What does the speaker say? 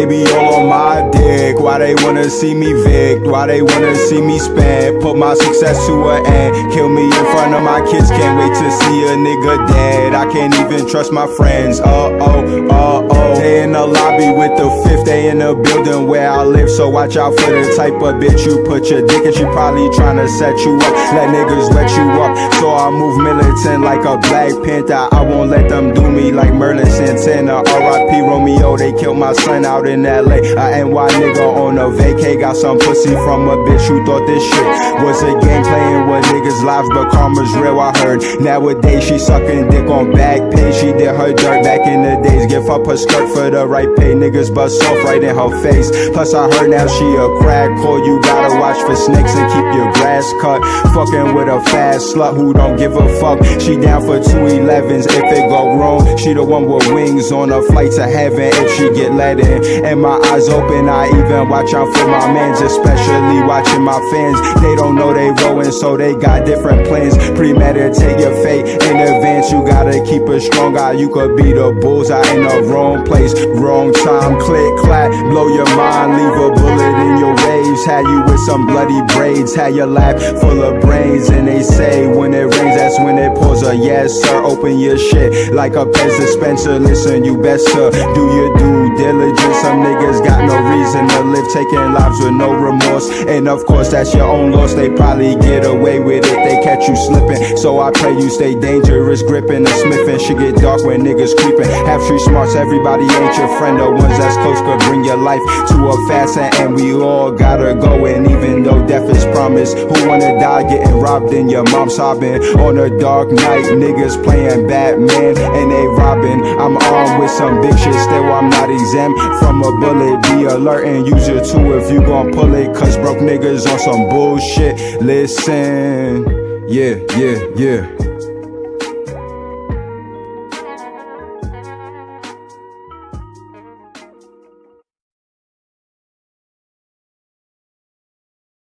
be all on my dick. Why they wanna see me Vic? Why they wanna see me spend? Put my success to an end. Kill me in front of my kids. Can't wait to see a nigga dead. I can't even trust my friends. They in the lobby with the fifth. They in the building where I live. So watch out for the type of bitch you put your dick in. She probably tryna set you up. Let niggas wet you up. So I move militant like a Black Panther. I won't let them do me like Merlin Santana. R.I.P. Romeo, they killed my son out in L.A. A NY nigga on a vacay. Got some pussy from a bitch who thought this shit was a game, playing with niggas' lives, but karma's real, I heard. Nowadays she sucking dick on back pay. She did her dirt back in the days. Give up her skirt for the right pay. Niggas bust off right in her face. Plus I heard now she a crack whore. You gotta watch for snakes and keep your grass cut. Fucking with a fast slut who don't give a fuck. She down for 211s if it go wrong. She the one with wings on a flight to heaven if she get let in. And my eyes open, I even watch out for my mans, especially watching my fans. They don't know they rolling, so they got different plans. Premeditate your fate in advance. You gotta keep a strong eye. You could be the bullseye in the wrong place, wrong time. Click, clack, blow your mind, leave a bullet in your waves. Had you with some bloody braids, had your lap full of brains. And they say when it rains, that's when it pours. Yes sir, open your shit like a Pez dispenser. Listen, you best to do your due diligence. Some niggas got no reason to live, taking lives with no remorse. And of course that's your own loss. They probably get away with it, they catch you slipping. So I pray you stay dangerous, gripping the smith. And shit get dark when niggas creeping. Have street smarts, everybody ain't your friend. The ones that's close could bring your life to a fast end. And we all gotta go, and even though death is promised, who wanna die getting robbed in your mom's sobbing on a dark night? Niggas playing Batman and they robbing. I'm armed with some big shit, still I'm not exempt from a bullet. Be alert and use your tool if you gon' pull it, cause broke niggas on some bullshit. Listen, yeah.